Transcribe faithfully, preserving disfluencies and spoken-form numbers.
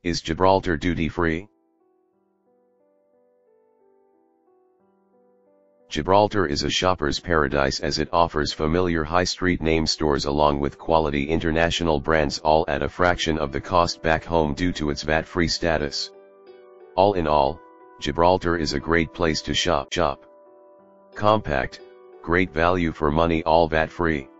Is Gibraltar duty-free? Gibraltar is a shopper's paradise as it offers familiar high street name stores along with quality international brands, all at a fraction of the cost back home due to its V A T-free status. All in all, Gibraltar is a great place to shop. shop. Compact, great value for money, all V A T-free.